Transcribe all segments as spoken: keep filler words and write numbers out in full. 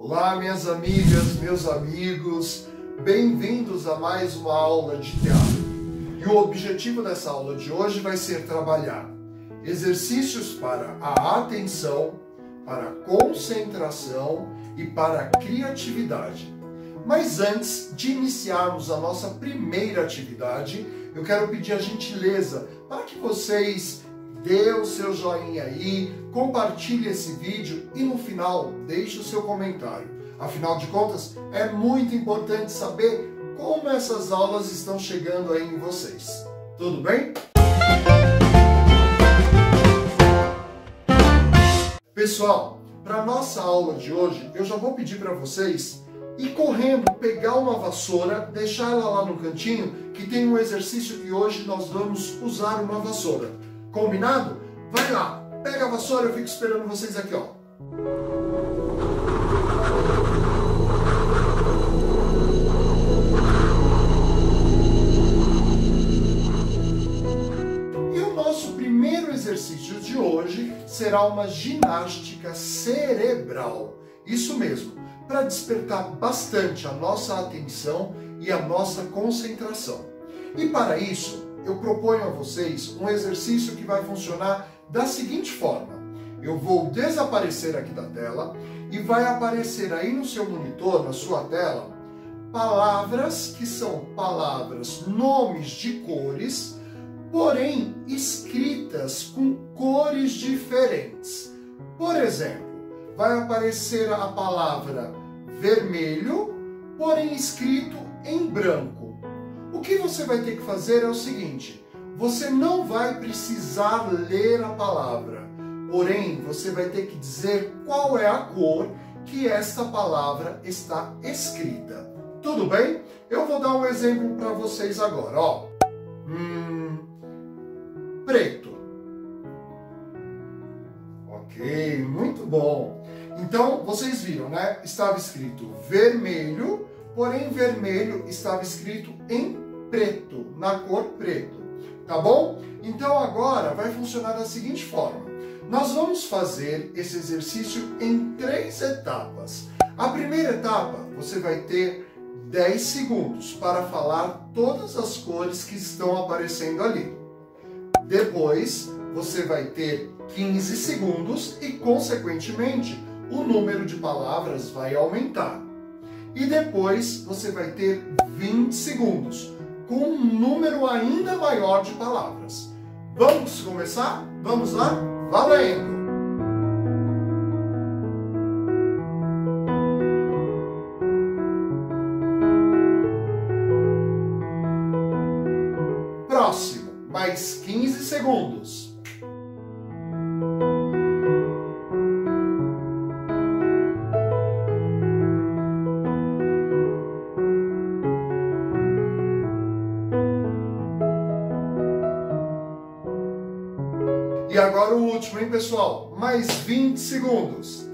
Olá, minhas amigas, meus amigos, bem-vindos a mais uma aula de teatro. E o objetivo dessa aula de hoje vai ser trabalhar exercícios para a atenção, para a concentração e para a criatividade. Mas antes de iniciarmos a nossa primeira atividade, eu quero pedir a gentileza para que vocês dê o seu joinha aí, compartilhe esse vídeo e no final deixe o seu comentário. Afinal de contas, é muito importante saber como essas aulas estão chegando aí em vocês. Tudo bem? Pessoal, para a nossa aula de hoje, eu já vou pedir para vocês ir correndo, pegar uma vassoura, deixar ela lá no cantinho, que tem um exercício que hoje nós vamos usar uma vassoura. Combinado? Vai lá, pega a vassoura, eu fico esperando vocês aqui, ó. E o nosso primeiro exercício de hoje será uma ginástica cerebral. Isso mesmo, para despertar bastante a nossa atenção e a nossa concentração. E para isso, eu proponho a vocês um exercício que vai funcionar da seguinte forma. Eu vou desaparecer aqui da tela e vai aparecer aí no seu monitor, na sua tela, palavras que são palavras, nomes de cores, porém escritas com cores diferentes. Por exemplo, vai aparecer a palavra vermelho, porém escrito em branco. O que você vai ter que fazer é o seguinte, você não vai precisar ler a palavra, porém você vai ter que dizer qual é a cor que esta palavra está escrita. Tudo bem? Eu vou dar um exemplo para vocês agora, ó. Hum, preto. Ok, muito bom. Então, vocês viram, né? Estava escrito vermelho, porém vermelho estava escrito em preto, na cor preto, tá bom? Então agora vai funcionar da seguinte forma. Nós vamos fazer esse exercício em três etapas. A primeira etapa, você vai ter dez segundos para falar todas as cores que estão aparecendo ali. Depois, você vai ter quinze segundos e, consequentemente, o número de palavras vai aumentar. E depois, você vai ter vinte segundos, com um número ainda maior de palavras. Vamos começar? Vamos lá? Valendo! Próximo, mais quinze segundos. E agora o último, hein, pessoal? Mais vinte segundos.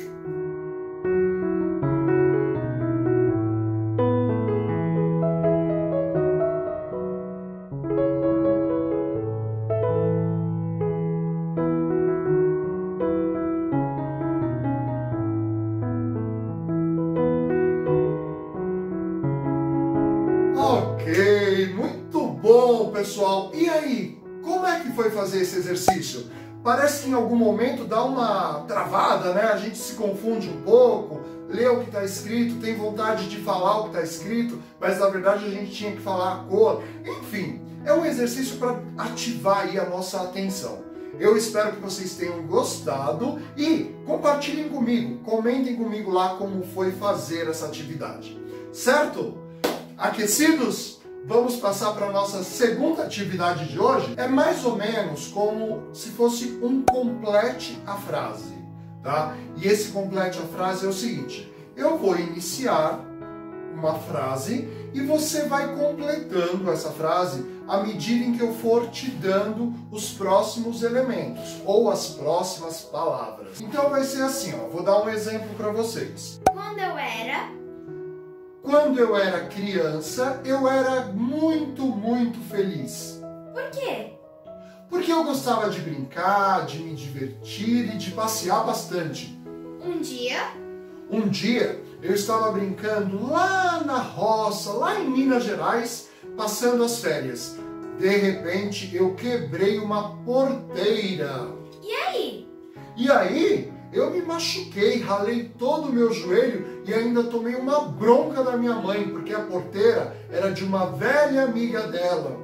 Ok, muito bom, pessoal. E aí, como é que foi fazer esse exercício? Parece que em algum momento dá uma travada, né? A gente se confunde um pouco, lê o que está escrito, tem vontade de falar o que está escrito, mas na verdade a gente tinha que falar a cor. Enfim, é um exercício para ativar aí a nossa atenção. Eu espero que vocês tenham gostado e compartilhem comigo, comentem comigo lá como foi fazer essa atividade. Certo? Aquecidos? Vamos passar para a nossa segunda atividade de hoje. É mais ou menos como se fosse um complete a frase, tá? E esse complete a frase é o seguinte, eu vou iniciar uma frase e você vai completando essa frase à medida em que eu for te dando os próximos elementos ou as próximas palavras. Então vai ser assim, ó, vou dar um exemplo para vocês. Quando eu era... Quando eu era criança, eu era muito, muito feliz. Por quê? Porque eu gostava de brincar, de me divertir e de passear bastante. Um dia... Um dia eu estava brincando lá na roça, lá em Minas Gerais, passando as férias. De repente, eu quebrei uma porteira. E aí? E aí, eu me machuquei, ralei todo o meu joelho e ainda tomei uma bronca da minha mãe, porque a porteira era de uma velha amiga dela.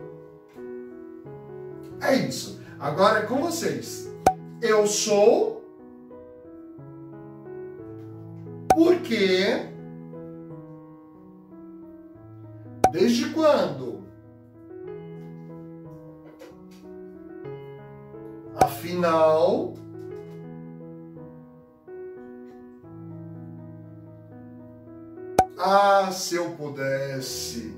É isso. Agora é com vocês. Eu sou... Porque... Desde quando? Afinal... Ah, se eu pudesse.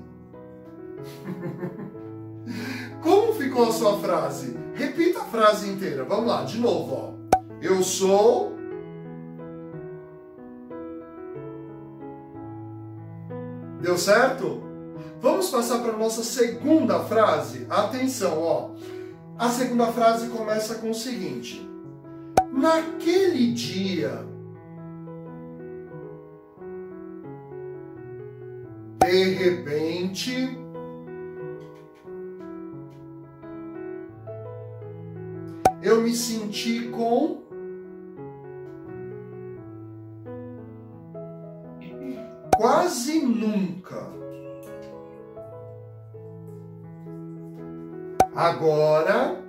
Como ficou a sua frase? Repita a frase inteira. Vamos lá, de novo, ó. Eu sou... Deu certo? Vamos passar para a nossa segunda frase. Atenção, ó. A segunda frase começa com o seguinte. Naquele dia... De repente, eu me senti com quase nunca. Agora,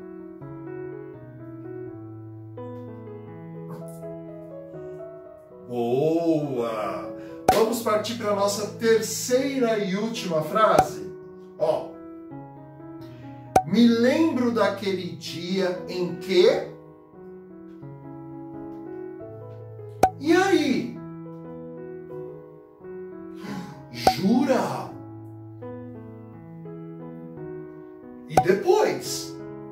boa! Vamos partir para a nossa terceira e última frase. Ó. Me lembro daquele dia em que... E aí? Jura? E depois?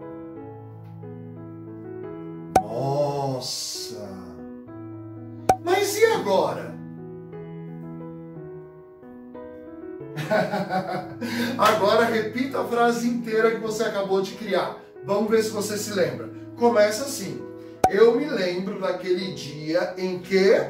Nossa! Mas e agora? Agora repita a frase inteira que você acabou de criar. Vamos ver se você se lembra. Começa assim. Eu me lembro daquele dia em que...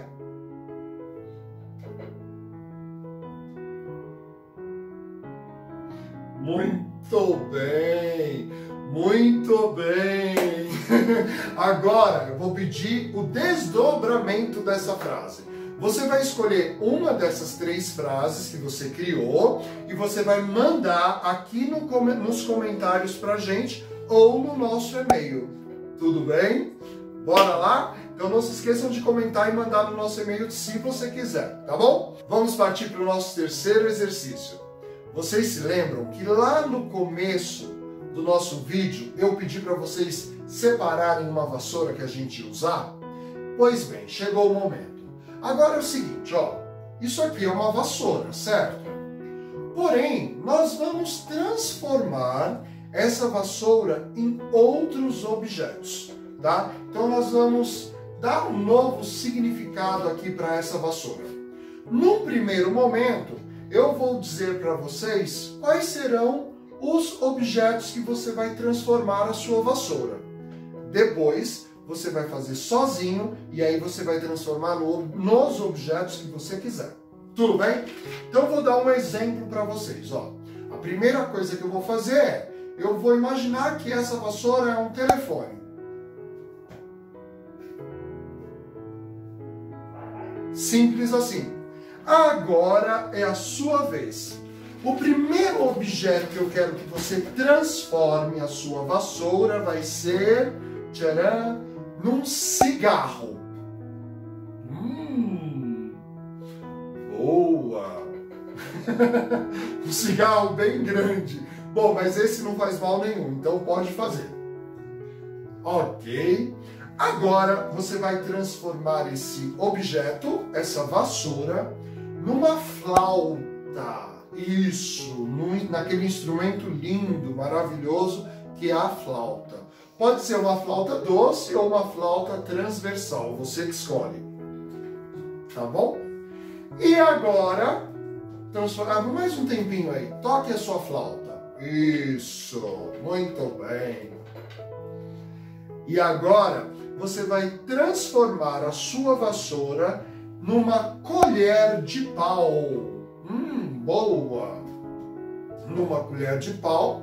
Muito bem. Muito bem. Agora eu vou pedir o desdobramento dessa frase. Você vai escolher uma dessas três frases que você criou e você vai mandar aqui no, nos comentários pra gente ou no nosso e-mail. Tudo bem? Bora lá? Então não se esqueçam de comentar e mandar no nosso e-mail se você quiser, tá bom? Vamos partir para o nosso terceiro exercício. Vocês se lembram que lá no começo do nosso vídeo eu pedi para vocês separarem uma vassoura que a gente ia usar? Pois bem, chegou o momento. Agora é o seguinte, ó, isso aqui é uma vassoura, certo? Porém, nós vamos transformar essa vassoura em outros objetos, tá? Então nós vamos dar um novo significado aqui para essa vassoura. Num primeiro momento, eu vou dizer para vocês quais serão os objetos que você vai transformar a sua vassoura. Depois, você vai fazer sozinho e aí você vai transformar no, nos objetos que você quiser. Tudo bem? Então eu vou dar um exemplo para vocês. Ó. A primeira coisa que eu vou fazer é, eu vou imaginar que essa vassoura é um telefone. Simples assim. Agora é a sua vez. O primeiro objeto que eu quero que você transforme a sua vassoura vai ser... Tcharam! Num cigarro. Hum, boa! Um cigarro bem grande. Bom, mas esse não faz mal nenhum, então pode fazer. Ok. Agora você vai transformar esse objeto, essa vassoura, numa flauta. Isso, num, naquele instrumento lindo, maravilhoso que é a flauta. Pode ser uma flauta doce ou uma flauta transversal, você que escolhe. Tá bom? E agora, transformar mais um tempinho aí. Toque a sua flauta. Isso, muito bem. E agora, você vai transformar a sua vassoura numa colher de pau. Hum, boa! Numa colher de pau.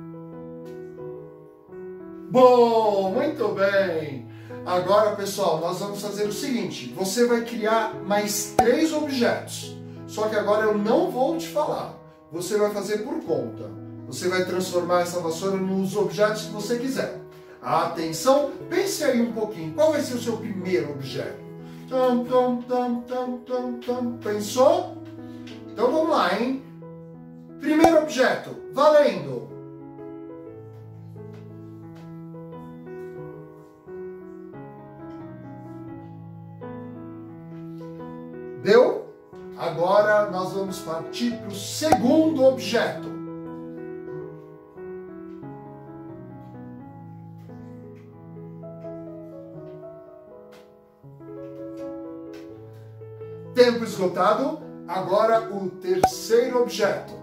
Bom, muito bem! Agora, pessoal, nós vamos fazer o seguinte. Você vai criar mais três objetos. Só que agora eu não vou te falar. Você vai fazer por conta. Você vai transformar essa vassoura nos objetos que você quiser. Atenção, pense aí um pouquinho. Qual vai ser o seu primeiro objeto? Tum, tum, tum, tum, tum, tum. Pensou? Então vamos lá, hein? Primeiro objeto, valendo! Deu? Agora nós vamos partir para o segundo objeto. Tempo esgotado. Agora o terceiro objeto.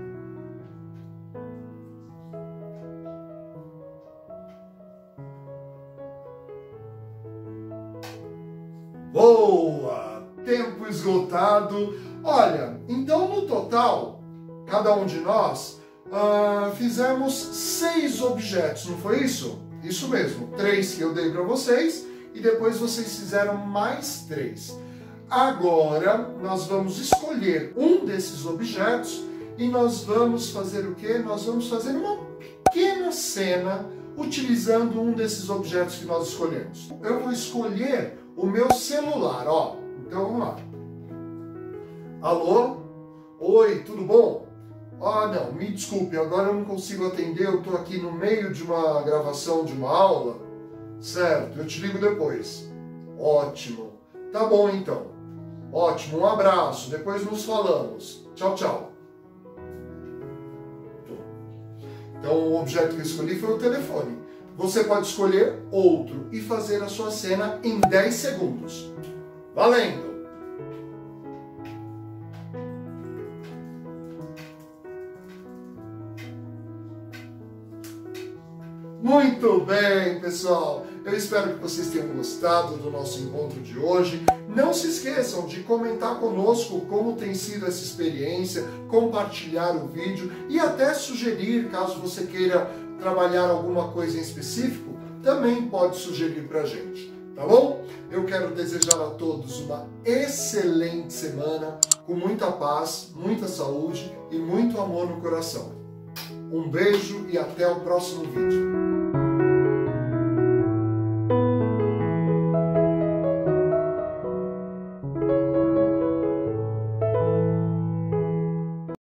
Boa! Tempo esgotado. Olha, então no total, cada um de nós uh, fizemos seis objetos, não foi isso? Isso mesmo, três que eu dei para vocês e depois vocês fizeram mais três. Agora nós vamos escolher um desses objetos e nós vamos fazer o quê? Nós vamos fazer uma pequena cena utilizando um desses objetos que nós escolhemos. Eu vou escolher o meu celular, ó. Então vamos lá. Alô? Oi, tudo bom? Ah, não, me desculpe, agora eu não consigo atender, eu estou aqui no meio de uma gravação de uma aula. Certo, eu te ligo depois. Ótimo. Tá bom então. Ótimo, um abraço, depois nos falamos. Tchau, tchau. Então o objeto que eu escolhi foi o telefone. Você pode escolher outro e fazer a sua cena em dez segundos. Valendo! Muito bem, pessoal! Eu espero que vocês tenham gostado do nosso encontro de hoje. Não se esqueçam de comentar conosco como tem sido essa experiência, compartilhar o vídeo e até sugerir, caso você queira trabalhar alguma coisa em específico, também pode sugerir para a gente, tá bom? Eu quero desejar a todos uma excelente semana, com muita paz, muita saúde e muito amor no coração. Um beijo e até o próximo vídeo.